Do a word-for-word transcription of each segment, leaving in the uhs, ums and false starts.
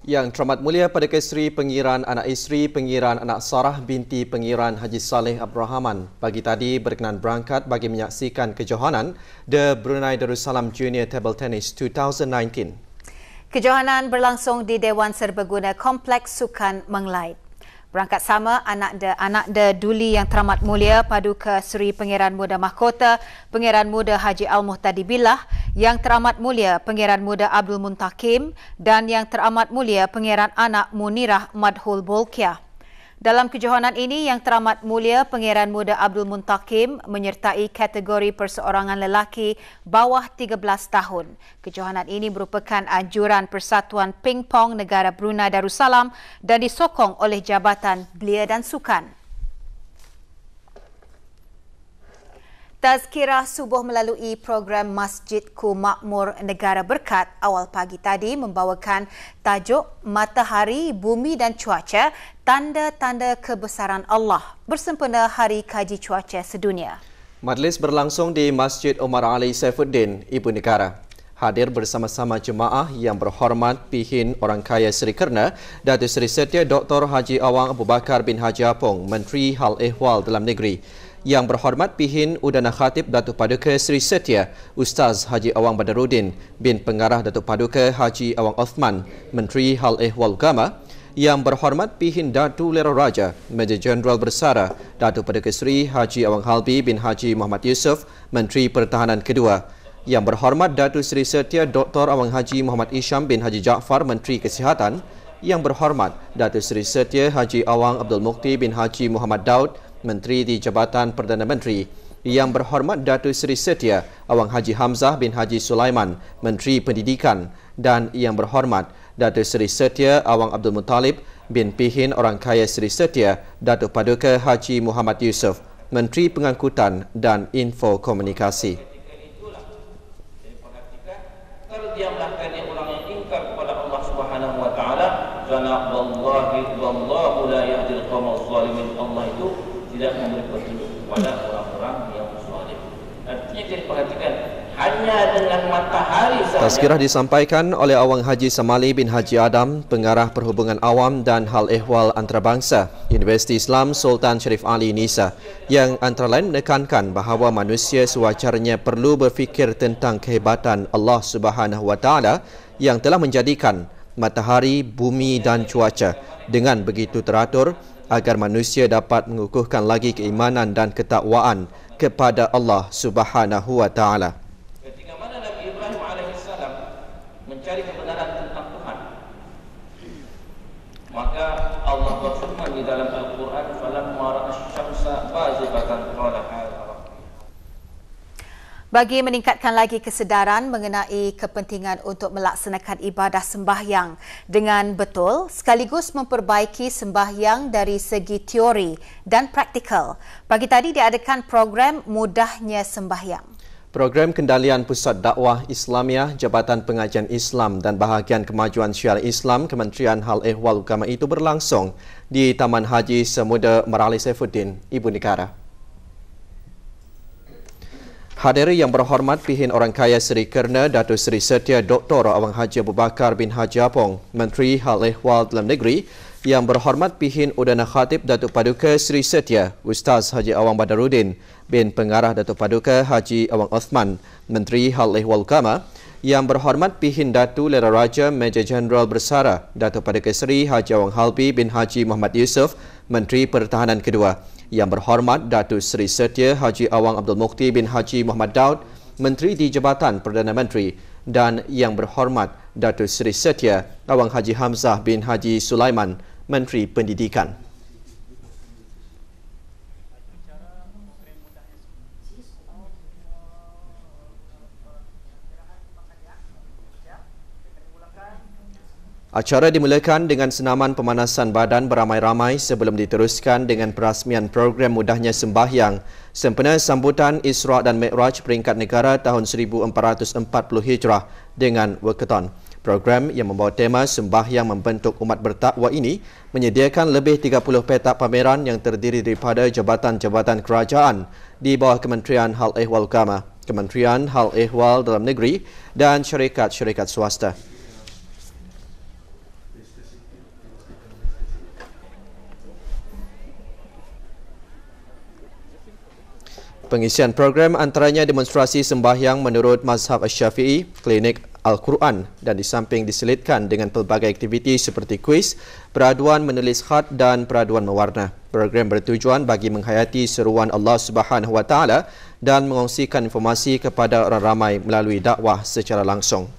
Yang Teramat Mulia Paduka Seri Pengiran Anak Isteri Pengiran Anak Sarah binti Pengiran Haji Saleh Abdul Rahman pagi tadi berkenan berangkat bagi menyaksikan kejohanan The Brunei Darussalam Junior Table Tennis dua ribu sembilan belas. Kejohanan berlangsung di Dewan Serbaguna Kompleks Sukan Menglait. Berangkat sama anak de anak de Duli Yang Teramat Mulia Paduka Seri Pangeran Muda Mahkota Pangeran Muda Haji Al-Muhtadi Billah, Yang Teramat Mulia Pangeran Muda Abdul Muntakim dan Yang Teramat Mulia Pangeran Anak Munirah Madhul Bolkiah. Dalam kejohanan ini, Yang Teramat Mulia Pangeran Muda Abdul Muntakim menyertai kategori perseorangan lelaki bawah tiga belas tahun. Kejohanan ini merupakan anjuran Persatuan Ping Pong Negara Brunei Darussalam dan disokong oleh Jabatan Belia dan Sukan. Tazkirah subuh melalui program Masjidku Makmur Negara Berkat awal pagi tadi membawakan tajuk Matahari, Bumi dan Cuaca, Tanda-Tanda Kebesaran Allah bersempena Hari Kaji Cuaca Sedunia. Majlis berlangsung di Masjid Omar Ali Saifuddin, Ibu Negara. Hadir bersama-sama jemaah yang berhormat Pihin Orang Kaya Seri Kerna, Datuk Seri Setia Doktor Haji Awang Abu Bakar bin Haji Apong, Menteri Hal Ehwal Dalam Negeri. Yang berhormat Pihin Udana Khatib Datuk Paduka Seri Setia Ustaz Haji Awang Badarudin bin Pengarah Datuk Paduka Haji Awang Othman, Menteri Hal Ehwal Agama. Yang berhormat Pihin Datu Lera Raja Major Jeneral Bersara Datuk Paduka Seri Haji Awang Halbi bin Haji Muhammad Yusof, Menteri Pertahanan Kedua. Yang berhormat Datuk Seri Setia Doktor Awang Haji Muhammad Isham bin Haji Jaafar, Menteri Kesihatan. Yang berhormat Datuk Seri Setia Haji Awang Abdul Mukti bin Haji Muhammad Daud, Menteri di Jabatan Perdana Menteri. Yang berhormat Datuk Seri Setia Awang Haji Hamzah bin Haji Sulaiman, Menteri Pendidikan. Dan yang berhormat Datuk Seri Setia Awang Abdul Muttalib bin Pihin Orang Kaya Seri Setia Datuk Paduka Haji Muhammad Yusof, Menteri Pengangkutan dan Info Komunikasi. Terdiamlah kerana orang yang ingkar kepada Allah Subhanahu wa taala, karena wallahi wallahu la yahdil qaumal zalimin. Allah itu tidak memberi petunjuk kepada orang-orang yang zalim. Artinya kita perhatikan hanya dengan matahari sahaja. Tazkirah disampaikan oleh Awang Haji Samali bin Haji Adam, Pengarah Perhubungan Awam dan Hal Ehwal Antarabangsa, Universiti Islam Sultan Sharif Ali Nisa, yang antara lain menekankan bahawa manusia sewajarnya perlu berfikir tentang kehebatan Allah Subhanahu wa taala yang telah menjadikan matahari, bumi dan cuaca dengan begitu teratur agar manusia dapat mengukuhkan lagi keimanan dan ketakwaan kepada Allah Subhanahu wa taala. Ketika mana Nabi Ibrahim alaihissalam mencari kebenaran tentang Tuhan, maka Allah berfirman di dalam Al-Quran, "Falamma ra'a asy-syamsa bazighatan qala hadza." Bagi meningkatkan lagi kesedaran mengenai kepentingan untuk melaksanakan ibadah sembahyang dengan betul sekaligus memperbaiki sembahyang dari segi teori dan praktikal, pagi tadi diadakan program Mudahnya Sembahyang. Program Kendalian Pusat Dakwah Islamiah, Jabatan Pengajian Islam dan Bahagian Kemajuan Syiar Islam Kementerian Hal Ehwal Agama itu berlangsung di Taman Haji Semuda Omar Ali Saifuddin, Ibu Negara. Hadiri yang berhormat Pihin Orang Kaya Seri Kerna Datuk Seri Setia Doktor Awang Haji Abu Bakar bin Haji Apong, Menteri Hal Ehwal Dalam Negeri. Yang berhormat Pihin Udana Khatib Datuk Paduka Seri Setia Ustaz Haji Awang Badarudin bin Pengarah Datuk Paduka Haji Awang Othman, Menteri Hal Ehwal Agama. Yang berhormat Pihin Datu Lera Raja Major Jeneral Bersara Datuk Paduka Seri Haji Awang Halbi bin Haji Muhammad Yusof, Menteri Pertahanan Kedua. Yang berhormat Datuk Seri Setia Haji Awang Abdul Mukti bin Haji Muhammad Daud, Menteri di Jabatan Perdana Menteri. Dan yang berhormat Datuk Seri Setia Awang Haji Hamzah bin Haji Sulaiman, Menteri Pendidikan. Acara dimulakan dengan senaman pemanasan badan beramai-ramai sebelum diteruskan dengan perasmian program Mudahnya Sembahyang sempena sambutan Isra' dan Mi'raj peringkat negara tahun seribu empat ratus empat puluh Hijrah dengan Wakaton. Program yang membawa tema Sembahyang Membentuk Umat Bertakwa ini menyediakan lebih tiga puluh petak pameran yang terdiri daripada jabatan-jabatan kerajaan di bawah Kementerian Hal Ehwal Agama, Kementerian Hal Ehwal Dalam Negeri dan syarikat-syarikat swasta. Pengisian program antaranya demonstrasi sembahyang menurut mazhab Syafi'i, klinik Al-Quran dan di samping diselitkan dengan pelbagai aktiviti seperti kuis, peraduan menulis khat dan peraduan mewarna. Program bertujuan bagi menghayati seruan Allah Subhanahu Wa Taala dan mengongsikan informasi kepada orang ramai melalui dakwah secara langsung.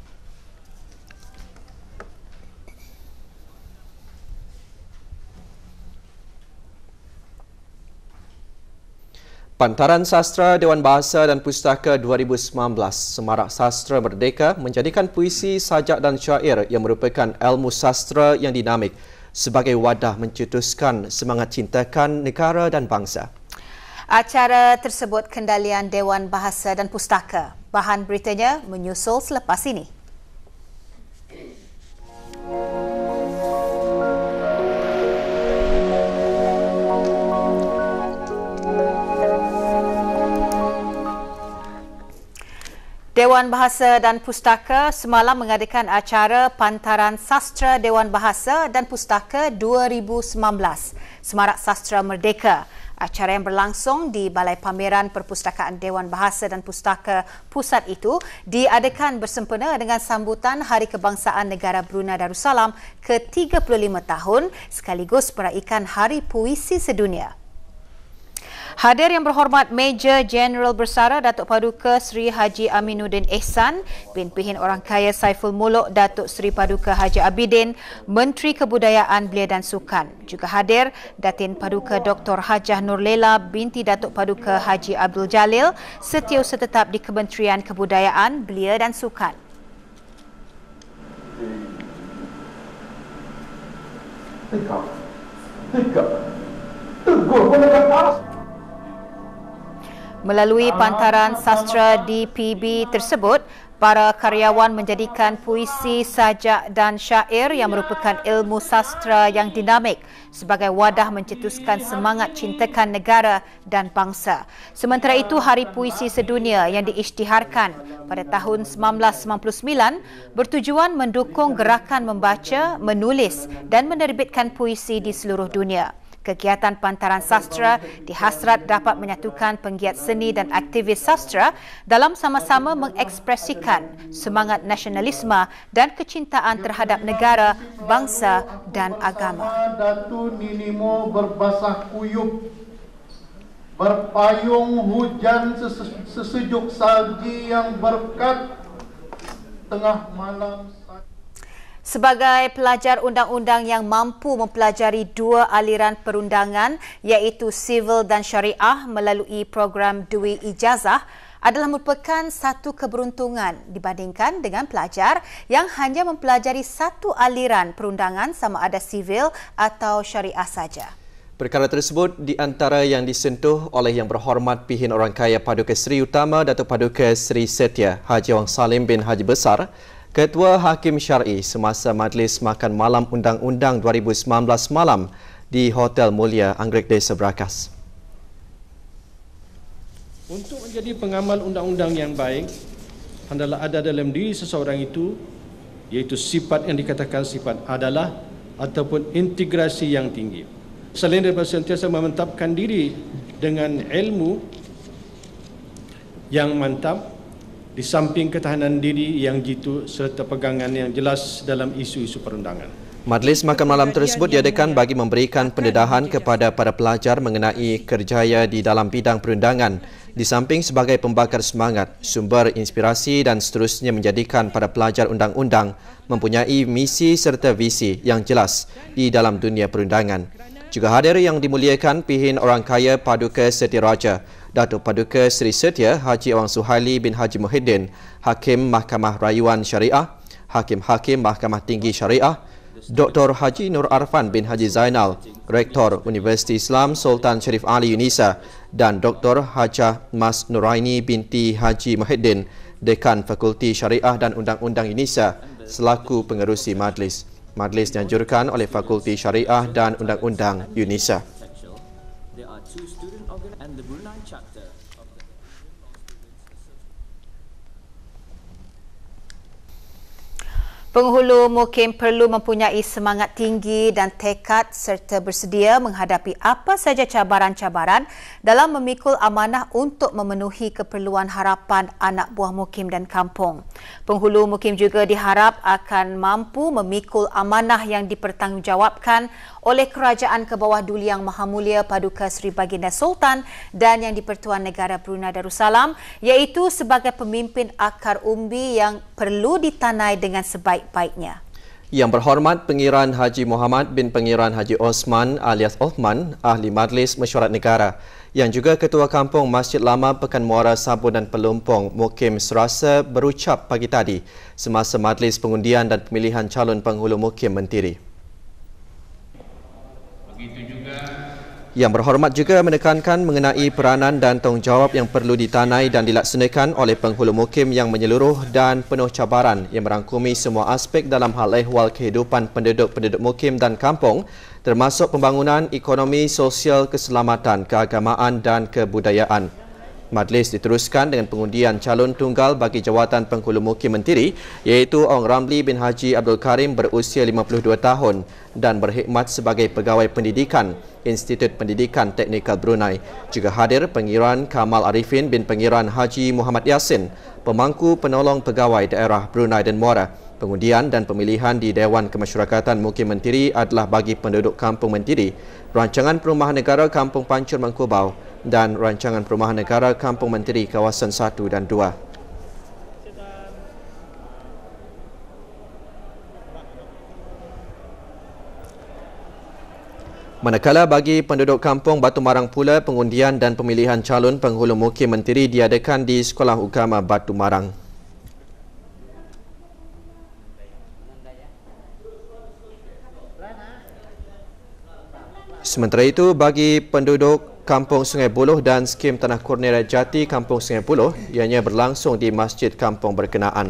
Pantaran Sastra Dewan Bahasa dan Pustaka dua ribu sembilan belas Semarak Sastra Merdeka menjadikan puisi, sajak dan syair yang merupakan ilmu sastra yang dinamik sebagai wadah mencetuskan semangat cintakan negara dan bangsa. Acara tersebut kendalian Dewan Bahasa dan Pustaka. Bahan beritanya menyusul selepas ini. Dewan Bahasa dan Pustaka semalam mengadakan acara Pantaran Sastra Dewan Bahasa dan Pustaka dua ribu sembilan belas Semarak Sastra Merdeka. Acara yang berlangsung di Balai Pameran Perpustakaan Dewan Bahasa dan Pustaka Pusat itu diadakan bersempena dengan sambutan Hari Kebangsaan Negara Brunei Darussalam ke tiga puluh lima tahun sekaligus meraihkan Hari Puisi Sedunia. Hadir yang berhormat Major General Bersara Datuk Paduka Seri Haji Aminuddin Ehsan, bin Pihin Orang Kaya Saiful Muluk Datuk Seri Paduka Haji Abidin, Menteri Kebudayaan Belia dan Sukan. Juga hadir Datin Paduka Doktor Hajah Nurlela binti Datuk Paduka Haji Abdul Jalil, Setiausaha Tetap di Kementerian Kebudayaan Belia dan Sukan. Tegak, tegak, teguh menegak aras. Melalui pantaran sastra D P B tersebut, para karyawan menjadikan puisi, sajak dan syair yang merupakan ilmu sastra yang dinamik sebagai wadah mencetuskan semangat cintakan negara dan bangsa. Sementara itu, Hari Puisi Sedunia yang diisytiharkan pada tahun seribu sembilan ratus sembilan puluh sembilan bertujuan mendukung gerakan membaca, menulis dan menerbitkan puisi di seluruh dunia. Kegiatan Pantaran Sastra dihasrat dapat menyatukan penggiat seni dan aktivis sastra dalam sama-sama mengekspresikan semangat nasionalisme dan kecintaan terhadap negara, bangsa dan agama. Datu Ninimo berbasah kuyup, berpayung hujan sesejuk salji yang berkat tengah malam. Sebagai pelajar undang-undang yang mampu mempelajari dua aliran perundangan iaitu sivil dan syariah melalui program Dwi Ijazah adalah merupakan satu keberuntungan dibandingkan dengan pelajar yang hanya mempelajari satu aliran perundangan sama ada sivil atau syariah saja. Perkara tersebut di antara yang disentuh oleh Yang Berhormat Pihin Orang Kaya Paduka Seri Utama Datuk Paduka Seri Setia Haji Awang Salim bin Haji Besar, Ketua Hakim Syar'i semasa Majlis Makan Malam Undang-Undang dua ribu sembilan belas malam di Hotel Mulia, Anggrek Desa Berakas. Untuk menjadi pengamal undang-undang yang baik, hendaklah ada dalam diri seseorang itu, iaitu sifat yang dikatakan sifat adalah ataupun integrasi yang tinggi. Selain daripada sentiasa memantapkan diri dengan ilmu yang mantap, di samping ketahanan diri yang jitu serta pegangan yang jelas dalam isu-isu perundangan. Majlis makan malam tersebut diadakan bagi memberikan pendedahan kepada para pelajar mengenai kerjaya di dalam bidang perundangan, di samping sebagai pembakar semangat, sumber inspirasi dan seterusnya menjadikan para pelajar undang-undang mempunyai misi serta visi yang jelas di dalam dunia perundangan. Juga hadir yang dimuliakan Pihin Orang Kaya Paduka Setiraja, Datuk Paduka Seri Setia Haji Awang Suhaili bin Haji Muhyiddin, Hakim Mahkamah Rayuan Syariah, Hakim-Hakim Mahkamah Tinggi Syariah, Doktor Haji Nur Arfan bin Haji Zainal, Rektor Universiti Islam Sultan Sharif Ali Unisa dan Doktor Hajah Mas Nuraini binti Haji Muhyiddin, Dekan Fakulti Syariah dan Undang-Undang Unisa selaku pengerusi majlis. Majlis dianjurkan oleh Fakulti Syariah dan Undang-Undang Unisa. Penghulu mukim perlu mempunyai semangat tinggi dan tekad serta bersedia menghadapi apa saja cabaran-cabaran dalam memikul amanah untuk memenuhi keperluan harapan anak buah mukim dan kampung. Penghulu mukim juga diharap akan mampu memikul amanah yang dipertanggungjawabkan oleh Kerajaan ke bawah Duli Yang Maha Mulia Paduka Seri Baginda Sultan dan Yang di-Pertuan Negara Brunei Darussalam, iaitu sebagai pemimpin akar umbi yang perlu ditanai dengan sebaik-baiknya. Yang berhormat Pengiran Haji Muhammad bin Pengiran Haji Osman alias Othman, Ahli Majlis Mesyuarat Negara, yang juga Ketua Kampung Masjid Lama Pekan Muara Sabun dan Pelumpong Mukim Serasa berucap pagi tadi semasa majlis pengundian dan pemilihan calon penghulu mukim mentiri. Yang berhormat juga menekankan mengenai peranan dan tanggungjawab yang perlu ditanai dan dilaksanakan oleh penghulu mukim yang menyeluruh dan penuh cabaran yang merangkumi semua aspek dalam hal ehwal kehidupan penduduk-penduduk mukim dan kampung, termasuk pembangunan ekonomi, sosial, keselamatan, keagamaan dan kebudayaan. Majlis diteruskan dengan pengundian calon tunggal bagi jawatan penghulu mukim mentiri, iaitu Ong Ramli bin Haji Abdul Karim berusia lima puluh dua tahun dan berkhidmat sebagai pegawai pendidikan Institut Pendidikan Teknikal Brunei. Juga hadir Pengiran Kamal Arifin bin Pengiran Haji Muhammad Yasin, pemangku penolong pegawai daerah Brunei dan Muara. Pengundian dan pemilihan di Dewan Kemasyarakatan Mukim Mentiri adalah bagi penduduk Kampung Mentiri, Rancangan Perumahan Negara Kampung Pancur Mangkubau dan Rancangan Perumahan Negara Kampung Menteri Kawasan satu dan dua. Manakala bagi penduduk Kampung Batu Marang pula, pengundian dan pemilihan calon penghulu mukim menteri diadakan di Sekolah Ugama Batu Marang. Sementara itu, bagi penduduk Kampung Sungai Buloh dan skim Tanah Kurnia Jati Kampung Sungai Buloh, ianya berlangsung di masjid kampung berkenaan.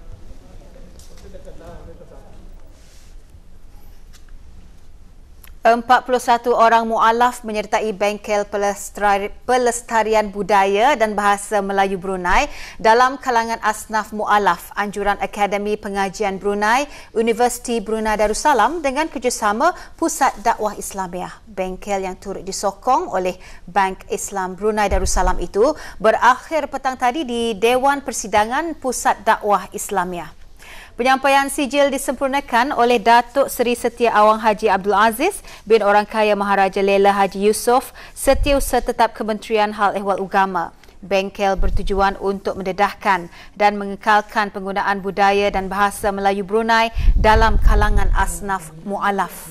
empat puluh satu orang mualaf menyertai Bengkel Pelestarian Budaya dan Bahasa Melayu Brunei dalam kalangan asnaf mualaf anjuran Akademi Pengajian Brunei, Universiti Brunei Darussalam dengan kerjasama Pusat Dakwah Islamiah. Bengkel yang turut disokong oleh Bank Islam Brunei Darussalam itu berakhir petang tadi di Dewan Persidangan Pusat Dakwah Islamiah. Penyampaian sijil disempurnakan oleh Datuk Seri Setia Awang Haji Abdul Aziz bin Orang Kaya Maharaja Lela Haji Yusof, Setiausaha Tetap Kementerian Hal Ehwal Ugama. Bengkel bertujuan untuk mendedahkan dan mengekalkan penggunaan budaya dan bahasa Melayu Brunei dalam kalangan asnaf mualaf.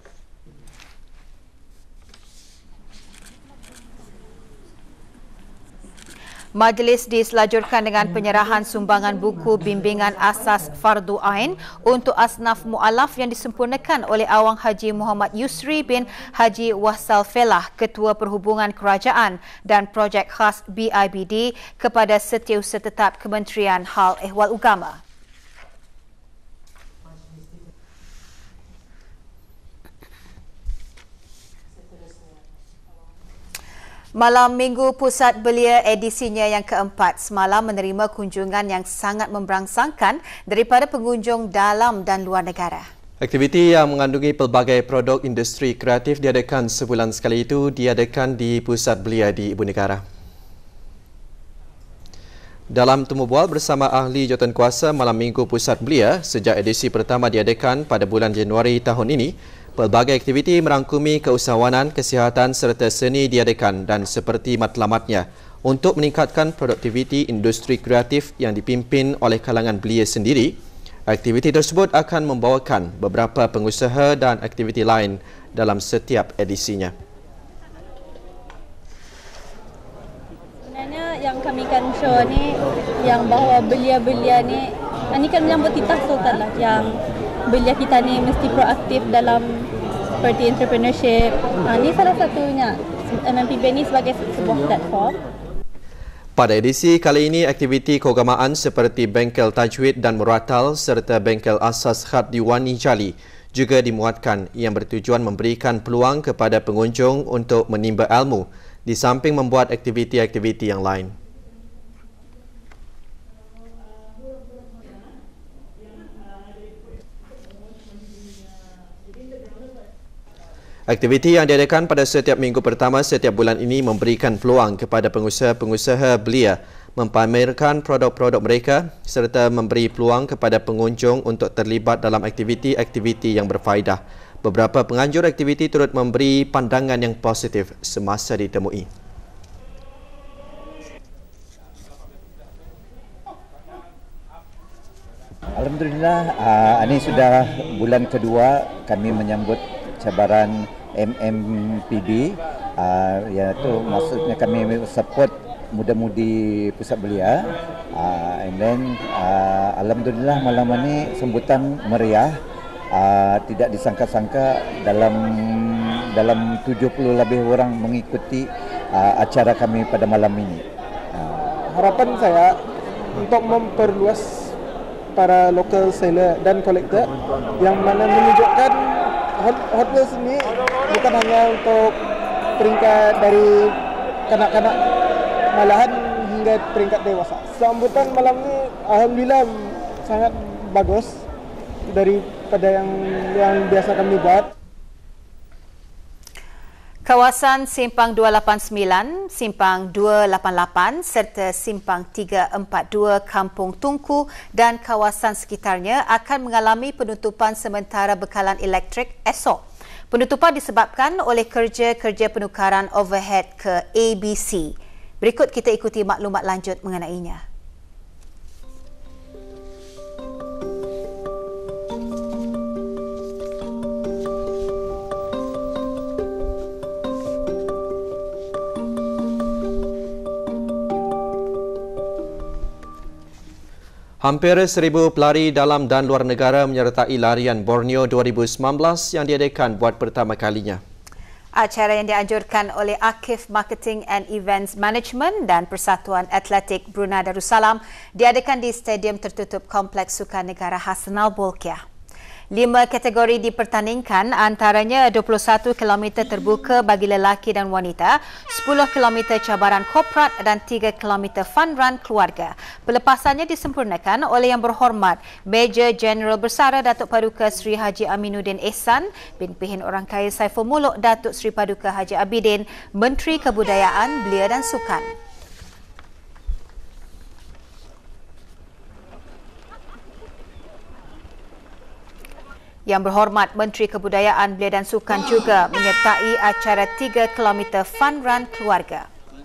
Majlis diselajurkan dengan penyerahan sumbangan buku bimbingan asas Fardu Ain untuk asnaf mualaf yang disempurnakan oleh Awang Haji Muhammad Yusri bin Haji Wahsal Felah, Ketua Perhubungan Kerajaan dan Projek Khas B I B D kepada Setiausaha Tetap Kementerian Hal Ehwal Ugama. Malam Minggu Pusat Belia edisinya yang keempat semalam menerima kunjungan yang sangat memberangsangkan daripada pengunjung dalam dan luar negara. Aktiviti yang mengandungi pelbagai produk industri kreatif diadakan sebulan sekali itu diadakan di Pusat Belia di Ibu Negara. Dalam temu bual bersama ahli jawatankuasa Malam Minggu Pusat Belia sejak edisi pertama diadakan pada bulan Januari tahun ini, pelbagai aktiviti merangkumi keusahawanan, kesihatan serta seni diadakan dan seperti matlamatnya untuk meningkatkan produktiviti industri kreatif yang dipimpin oleh kalangan belia sendiri. Aktiviti tersebut akan membawakan beberapa pengusaha dan aktiviti lain dalam setiap edisinya. Sebenarnya yang kami akan show ni, yang bahawa belia-belia ni, ini kan menyambut titah sultan lah, yang belia kita ni mesti proaktif dalam seperti entrepreneurship. Ha, ini salah satunya. M M P B ni sebagai sebuah platform. Pada edisi kali ini, aktiviti keagamaan seperti Bengkel Tajwid dan Muratal serta Bengkel Asas Khat Diwani Jali juga dimuatkan yang bertujuan memberikan peluang kepada pengunjung untuk menimba ilmu di samping membuat aktiviti-aktiviti yang lain. Aktiviti yang diadakan pada setiap minggu pertama setiap bulan ini memberikan peluang kepada pengusaha-pengusaha belia mempamerkan produk-produk mereka serta memberi peluang kepada pengunjung untuk terlibat dalam aktiviti-aktiviti yang berfaedah. Beberapa penganjur aktiviti turut memberi pandangan yang positif semasa ditemui. Alhamdulillah, uh, ini sudah bulan kedua kami menyambut cabaran M M P B, uh, iaitu maksudnya kami support muda-mudi pusat belia, uh, and then uh, Alhamdulillah malam ini sambutan meriah, uh, tidak disangka-sangka dalam dalam tujuh puluh lebih orang mengikuti uh, acara kami pada malam ini. Uh, harapan saya untuk memperluas para local seller dan kolektor yang mana menunjukkan Hot Wheels ini bukan hanya untuk peringkat dari kanak-kanak, malahan hingga peringkat dewasa. Sambutan malam ini alhamdulillah sangat bagus daripada yang yang biasa kami buat. Kawasan Simpang dua lapan sembilan, Simpang dua lapan lapan serta Simpang tiga empat dua Kampung Tungku dan kawasan sekitarnya akan mengalami penutupan sementara bekalan elektrik esok. Penutupan disebabkan oleh kerja-kerja penukaran overhead ke A B C. Berikut kita ikuti maklumat lanjut mengenainya. Hampir seribu pelari dalam dan luar negara menyertai larian Borneo dua ribu sembilan belas yang diadakan buat pertama kalinya. Acara yang dianjurkan oleh Akif Marketing and Events Management dan Persatuan Atletik Brunei Darussalam diadakan di Stadium Tertutup Kompleks Sukan Negara Hassanal Bolkiah. Lima kategori dipertandingkan, antaranya dua puluh satu kilometer terbuka bagi lelaki dan wanita, sepuluh kilometer cabaran korporat dan tiga kilometer fun run keluarga. Pelepasannya disempurnakan oleh Yang Berhormat Major General Bersara Datuk Paduka Sri Haji Aminuddin Ehsan bin Pihin Orang Kaya Saiful Muluk Datuk Sri Paduka Haji Abidin, Menteri Kebudayaan, Belia dan Sukan. Yang Berhormat Menteri Kebudayaan, Belia dan Sukan juga menyertai acara tiga kilometer fun run keluarga.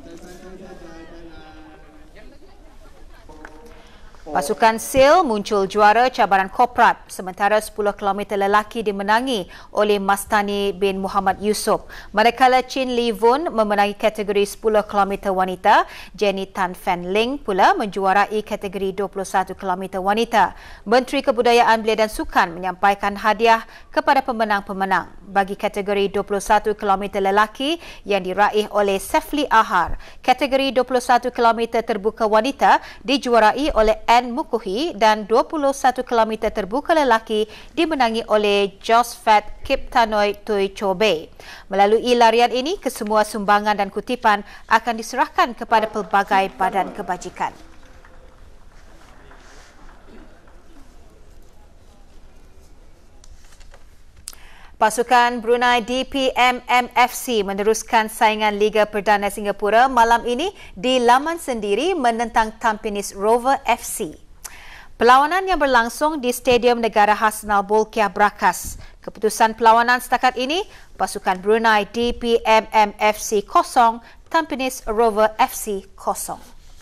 Pasukan SEAL muncul juara cabaran korporat sementara sepuluh kilometer lelaki dimenangi oleh Mastani bin Muhammad Yusof. Manakala Chin Lee Vun memenangi kategori sepuluh kilometer wanita, Jenny Tan Fan Ling pula menjuarai kategori dua puluh satu kilometer wanita. Menteri Kebudayaan, Belia dan Sukan menyampaikan hadiah kepada pemenang-pemenang. Bagi kategori dua puluh satu kilometer lelaki yang diraih oleh Sefli Ahar, kategori dua puluh satu kilometer terbuka wanita dijuarai oleh N Mukuhi dan dua puluh satu kilometer terbuka lelaki dimenangi oleh Josfat Kiptanoi Tui Chobe. Melalui larian ini, kesemua sumbangan dan kutipan akan diserahkan kepada pelbagai badan kebajikan. Pasukan Brunei D P M M F C meneruskan saingan Liga Perdana Singapura malam ini di laman sendiri menentang Tampines Rover F C. Perlawanan yang berlangsung di Stadium Negara Hassanal Bolkiah berakas. Keputusan perlawanan setakat ini, pasukan Brunei D P M M F C kosong, Tampines Rover F C kosong.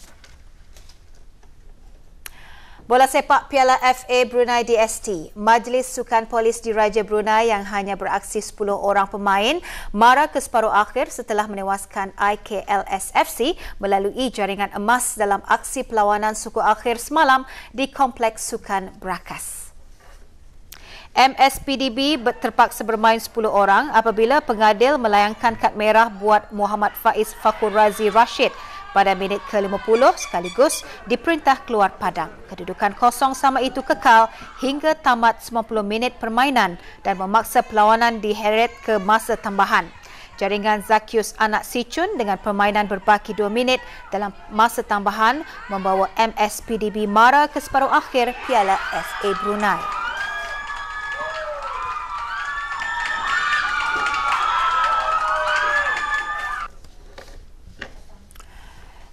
Bola sepak Piala F A Brunei D S T, Majlis Sukan Polis Diraja Brunei yang hanya beraksi sepuluh orang pemain mara ke separuh akhir setelah menewaskan I K L S F C melalui jaringan emas dalam aksi perlawanan suku akhir semalam di Kompleks Sukan Berakas. M S P D B terpaksa bermain sepuluh orang apabila pengadil melayangkan kad merah buat Muhammad Faiz Fakhur Razi Rashid pada minit ke lima puluh sekaligus diperintah keluar padang. Kedudukan kosong sama itu kekal hingga tamat sembilan puluh minit permainan dan memaksa perlawanan diheret ke masa tambahan. Jaringan Zakius Anak Sicun dengan permainan berbaki dua minit dalam masa tambahan membawa M S P D B mara ke separuh akhir Piala F A Brunei.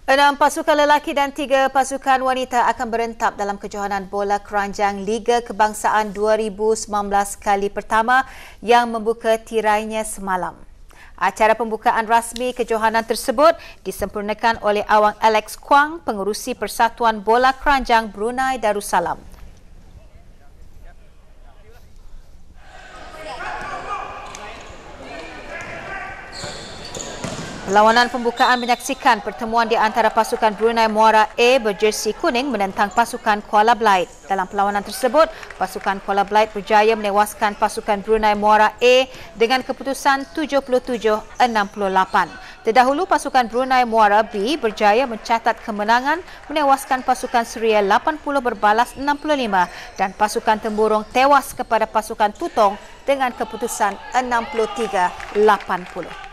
Enam pasukan lelaki dan tiga pasukan wanita akan berentap dalam kejohanan bola keranjang Liga Kebangsaan dua ribu sembilan belas kali pertama yang membuka tirainya semalam. Acara pembukaan rasmi kejohanan tersebut disempurnakan oleh Awang Alex Kwang, pengerusi Persatuan Bola Keranjang Brunei Darussalam. Perlawanan pembukaan menyaksikan pertemuan di antara pasukan Brunei Muara A berjersi kuning menentang pasukan Kuala Blight. Dalam perlawanan tersebut, pasukan Kuala Blight berjaya menewaskan pasukan Brunei Muara A dengan keputusan tujuh puluh tujuh enam puluh lapan. Terdahulu, pasukan Brunei Muara B berjaya mencatat kemenangan menewaskan pasukan Suria lapan puluh berbalas enam puluh lima dan pasukan Temburong tewas kepada pasukan Tutong dengan keputusan enam puluh tiga lapan puluh.